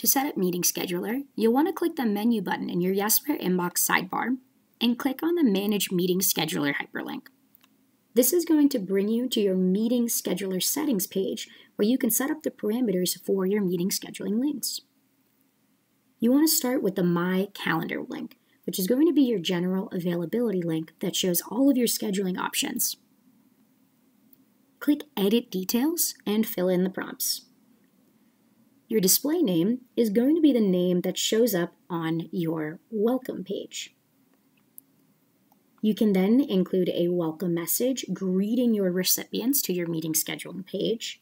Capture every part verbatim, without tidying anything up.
To set up Meeting Scheduler, you'll want to click the menu button in your Yesware inbox sidebar and click on the Manage Meeting Scheduler hyperlink. This is going to bring you to your Meeting Scheduler settings page where you can set up the parameters for your meeting scheduling links. You want to start with the My Calendar link, which is going to be your general availability link that shows all of your scheduling options. Click Edit Details and fill in the prompts. Your display name is going to be the name that shows up on your welcome page. You can then include a welcome message greeting your recipients to your meeting scheduling page.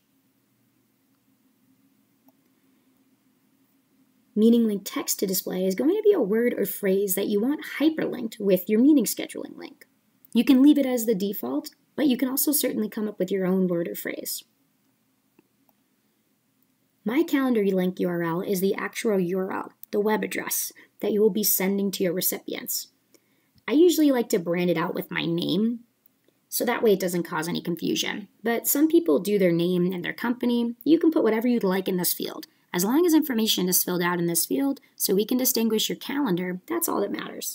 Meeting link text to display is going to be a word or phrase that you want hyperlinked with your meeting scheduling link. You can leave it as the default, but you can also certainly come up with your own word or phrase. My Calendar link U R L is the actual U R L, the web address that you will be sending to your recipients. I usually like to brand it out with my name, so that way it doesn't cause any confusion. But some people do their name and their company. You can put whatever you'd like in this field. As long as information is filled out in this field so we can distinguish your calendar, that's all that matters.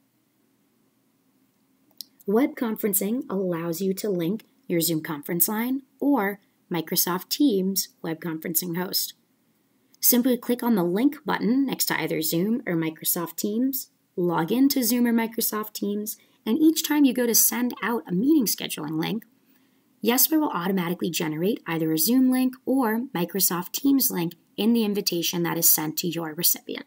Web conferencing allows you to link your Zoom conference line or Microsoft Teams web conferencing host. Simply click on the link button next to either Zoom or Microsoft Teams, log in to Zoom or Microsoft Teams, and each time you go to send out a meeting scheduling link, Yesware will automatically generate either a Zoom link or Microsoft Teams link in the invitation that is sent to your recipient.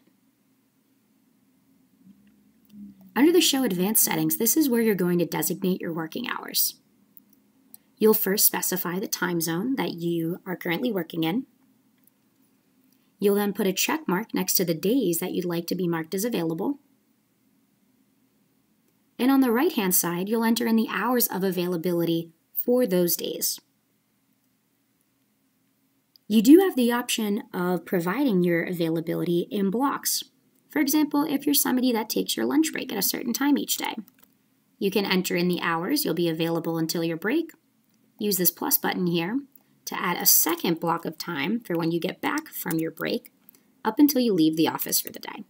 Under the Show Advanced settings, this is where you're going to designate your working hours. You'll first specify the time zone that you are currently working in. You'll then put a check mark next to the days that you'd like to be marked as available. And on the right-hand side, you'll enter in the hours of availability for those days. You do have the option of providing your availability in blocks. For example, if you're somebody that takes your lunch break at a certain time each day, you can enter in the hours you'll be available until your break. Use this plus button here to add a second block of time for when you get back from your break up until you leave the office for the day.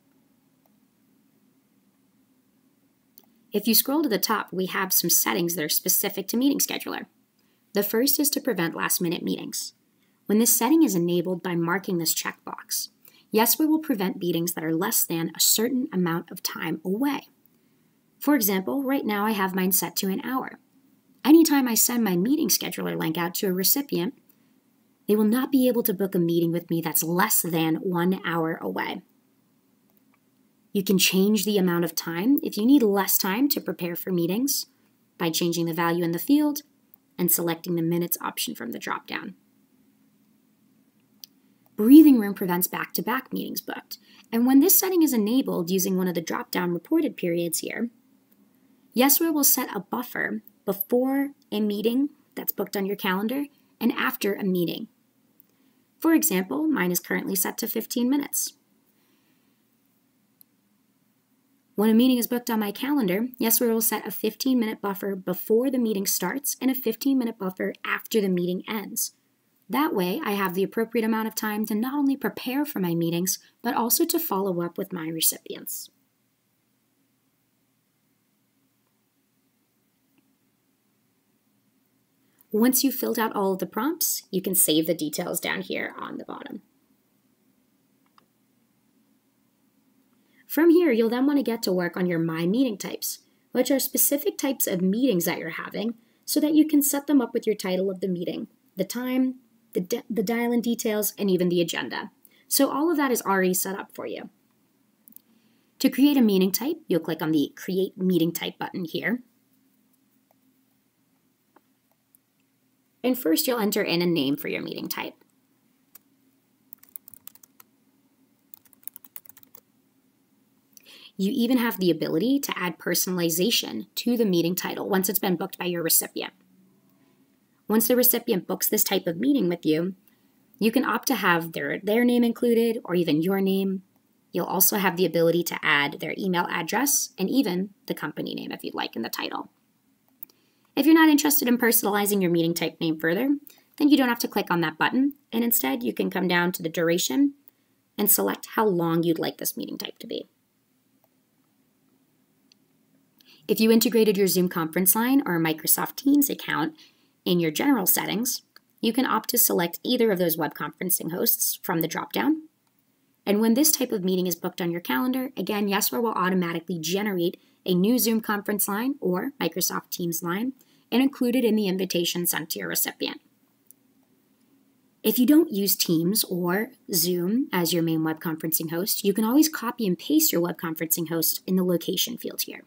If you scroll to the top, we have some settings that are specific to Meeting Scheduler. The first is to prevent last-minute meetings. When this setting is enabled by marking this checkbox, Yesware will prevent meetings that are less than a certain amount of time away. For example, right now I have mine set to an hour. Anytime I send my Meeting Scheduler link out to a recipient, they will not be able to book a meeting with me that's less than one hour away. You can change the amount of time if you need less time to prepare for meetings by changing the value in the field and selecting the minutes option from the dropdown. Breathing room prevents back-to-back meetings booked, and when this setting is enabled using one of the drop-down reported periods here, Yesware will set a buffer before a meeting that's booked on your calendar and after a meeting. For example, mine is currently set to fifteen minutes. When a meeting is booked on my calendar, Yesware will set a fifteen minute buffer before the meeting starts and a fifteen minute buffer after the meeting ends. That way, I have the appropriate amount of time to not only prepare for my meetings, but also to follow up with my recipients. Once you've filled out all of the prompts, you can save the details down here on the bottom. From here, you'll then want to get to work on your My Meeting types, which are specific types of meetings that you're having so that you can set them up with your title of the meeting, the time, the, the dial-in details, and even the agenda. So all of that is already set up for you. To create a meeting type, you'll click on the Create Meeting Type button here. And first, you'll enter in a name for your meeting type. You even have the ability to add personalization to the meeting title once it's been booked by your recipient. Once the recipient books this type of meeting with you, you can opt to have their, their name included or even your name. You'll also have the ability to add their email address and even the company name if you'd like in the title. If you're not interested in personalizing your meeting type name further, then you don't have to click on that button, and instead you can come down to the duration, and select how long you'd like this meeting type to be. If you integrated your Zoom conference line or Microsoft Teams account in your general settings, you can opt to select either of those web conferencing hosts from the dropdown. And when this type of meeting is booked on your calendar, again, Yesware will automatically generate a new Zoom conference line or Microsoft Teams line and include it in the invitation sent to your recipient. If you don't use Teams or Zoom as your main web conferencing host, you can always copy and paste your web conferencing host in the location field here.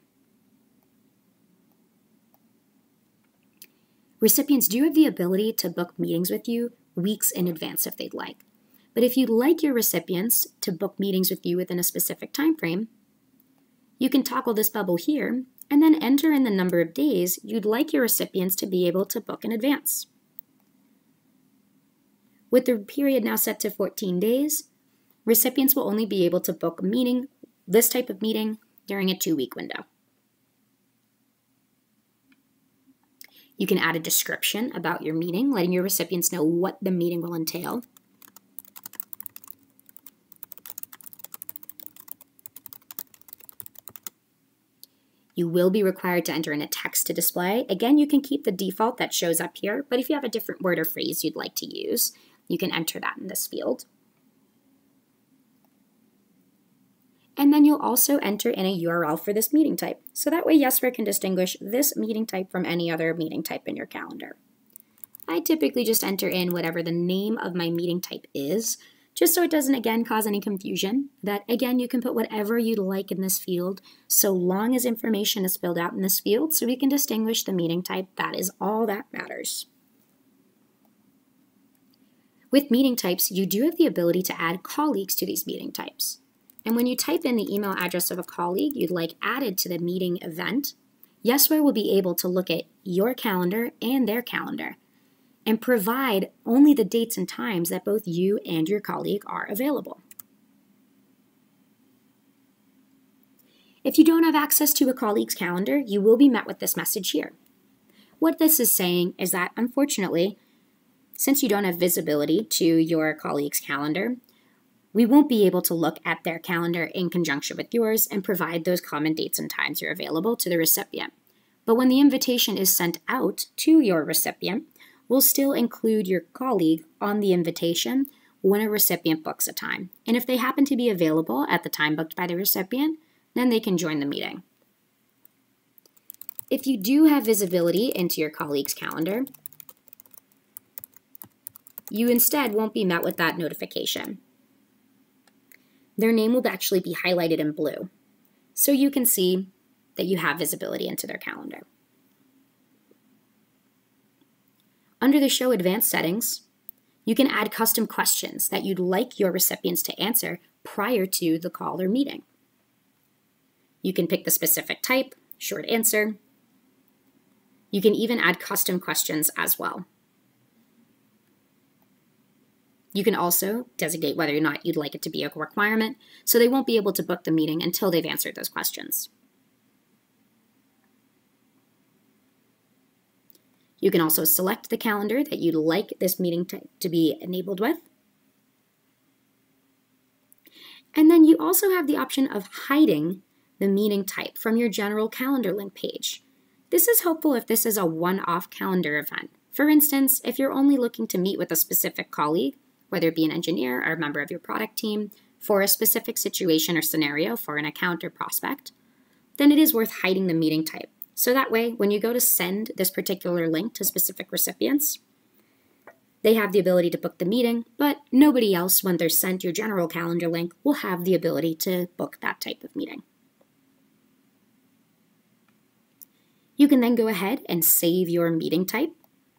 Recipients do have the ability to book meetings with you weeks in advance if they'd like. But if you'd like your recipients to book meetings with you within a specific time frame, you can toggle this bubble here and then enter in the number of days you'd like your recipients to be able to book in advance. With the period now set to fourteen days, recipients will only be able to book a meeting, this type of meeting, during a two-week window. You can add a description about your meeting, letting your recipients know what the meeting will entail. You will be required to enter in a text to display. Again, you can keep the default that shows up here, but if you have a different word or phrase you'd like to use, you can enter that in this field. And then you'll also enter in a U R L for this meeting type. So that way Yesware can distinguish this meeting type from any other meeting type in your calendar. I typically just enter in whatever the name of my meeting type is, just so it doesn't, again, cause any confusion. That, again, you can put whatever you'd like in this field, so long as information is filled out in this field so we can distinguish the meeting type. That is all that matters. With meeting types, you do have the ability to add colleagues to these meeting types. And when you type in the email address of a colleague you'd like added to the meeting event, Yesware will be able to look at your calendar and their calendar and provide only the dates and times that both you and your colleague are available. If you don't have access to a colleague's calendar, you will be met with this message here. What this is saying is that, unfortunately, since you don't have visibility to your colleague's calendar, we won't be able to look at their calendar in conjunction with yours and provide those common dates and times you're available to the recipient. But when the invitation is sent out to your recipient, we'll still include your colleague on the invitation when a recipient books a time. And if they happen to be available at the time booked by the recipient, then they can join the meeting. If you do have visibility into your colleague's calendar, you instead won't be met with that notification. Their name will actually be highlighted in blue, so you can see that you have visibility into their calendar. Under the Show Advanced settings, you can add custom questions that you'd like your recipients to answer prior to the call or meeting. You can pick the specific type, short answer. You can even add custom questions as well. You can also designate whether or not you'd like it to be a requirement, so they won't be able to book the meeting until they've answered those questions. You can also select the calendar that you'd like this meeting to, to be enabled with. And then you also have the option of hiding the meeting type from your general calendar link page. This is helpful if this is a one-off calendar event. For instance, if you're only looking to meet with a specific colleague, whether it be an engineer or a member of your product team, for a specific situation or scenario for an account or prospect, then it is worth hiding the meeting type. So that way, when you go to send this particular link to specific recipients, they have the ability to book the meeting, but nobody else, when they're sent your general calendar link, will have the ability to book that type of meeting. You can then go ahead and save your meeting type.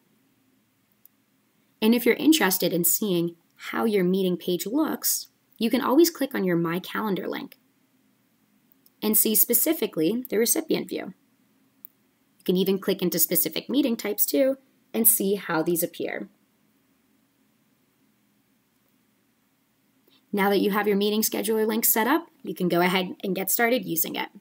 And if you're interested in seeing how your meeting page looks, you can always click on your My Calendar link and see specifically the recipient view. You can even click into specific meeting types too and see how these appear. Now that you have your meeting scheduler link set up, you can go ahead and get started using it.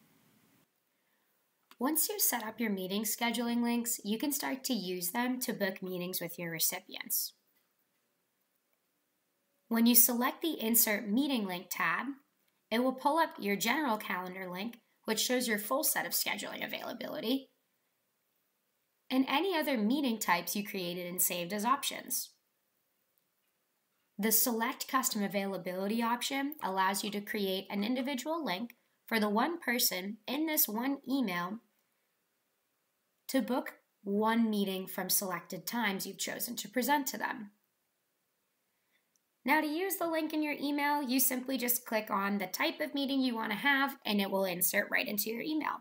Once you've set up your meeting scheduling links, you can start to use them to book meetings with your recipients. When you select the Insert Meeting Link tab, it will pull up your general calendar link, which shows your full set of scheduling availability, and any other meeting types you created and saved as options. The Select Custom Availability option allows you to create an individual link for the one person in this one email to book one meeting from selected times you've chosen to present to them. Now, to use the link in your email, you simply just click on the type of meeting you want to have, and it will insert right into your email.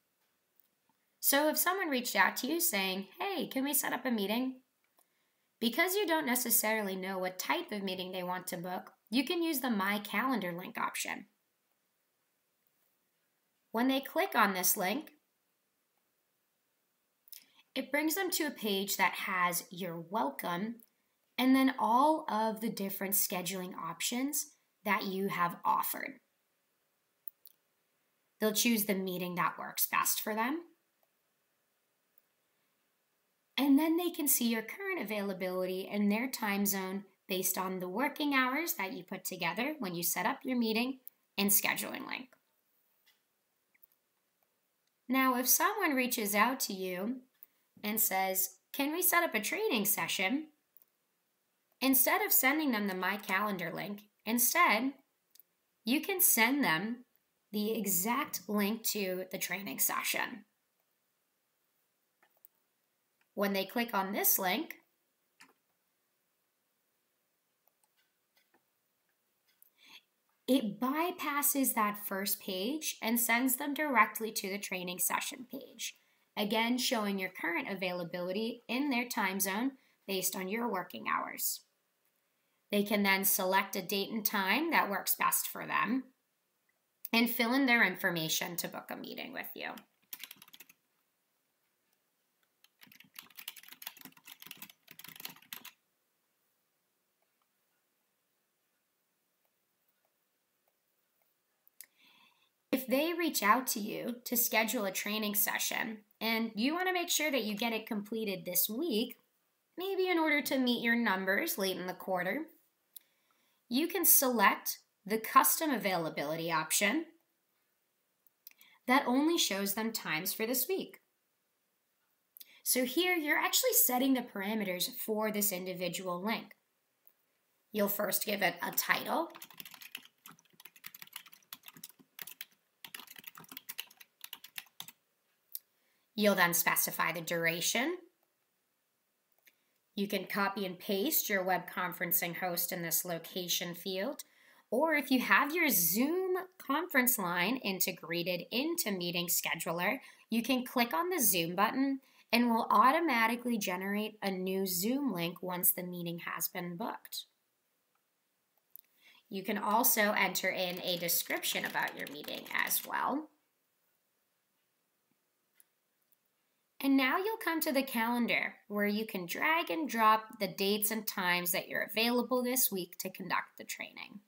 So if someone reached out to you saying, hey, can we set up a meeting? Because you don't necessarily know what type of meeting they want to book, you can use the My Calendar link option. When they click on this link, it brings them to a page that has your welcome and then all of the different scheduling options that you have offered. They'll choose the meeting that works best for them. And then they can see your current availability in their time zone based on the working hours that you put together when you set up your meeting and scheduling link. Now, if someone reaches out to you and says, can we set up a training session? Instead of sending them the My Calendar link, instead, you can send them the exact link to the training session. When they click on this link, it bypasses that first page and sends them directly to the training session page, again showing your current availability in their time zone based on your working hours. They can then select a date and time that works best for them and fill in their information to book a meeting with you. If they reach out to you to schedule a training session and you want to make sure that you get it completed this week, maybe in order to meet your numbers late in the quarter, you can select the Custom Availability option that only shows them times for this week. So here you're actually setting the parameters for this individual link. You'll first give it a title. You'll then specify the duration. You can copy and paste your web conferencing host in this location field, or if you have your Zoom conference line integrated into Meeting Scheduler, you can click on the Zoom button and will automatically generate a new Zoom link once the meeting has been booked. You can also enter in a description about your meeting as well. And now you'll come to the calendar where you can drag and drop the dates and times that you're available this week to conduct the training.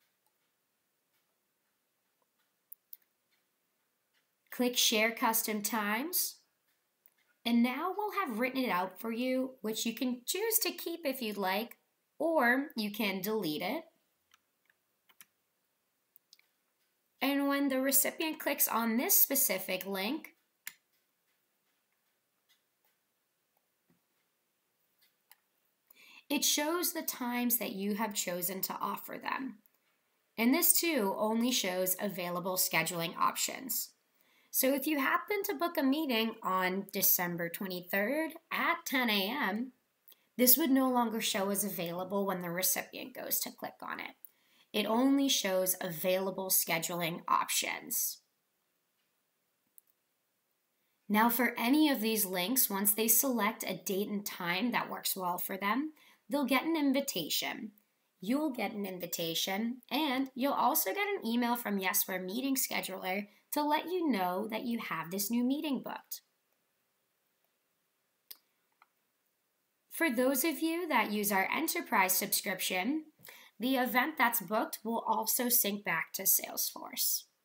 Click Share Custom Times, and now we'll have written it out for you, which you can choose to keep if you'd like, or you can delete it. And when the recipient clicks on this specific link, it shows the times that you have chosen to offer them. And this too only shows available scheduling options. So if you happen to book a meeting on December twenty-third at ten A M, this would no longer show as available when the recipient goes to click on it. It only shows available scheduling options. Now for any of these links, once they select a date and time that works well for them, they'll get an invitation. You'll get an invitation, and you'll also get an email from Yesware Meeting Scheduler to let you know that you have this new meeting booked. For those of you that use our Enterprise subscription, the event that's booked will also sync back to Salesforce.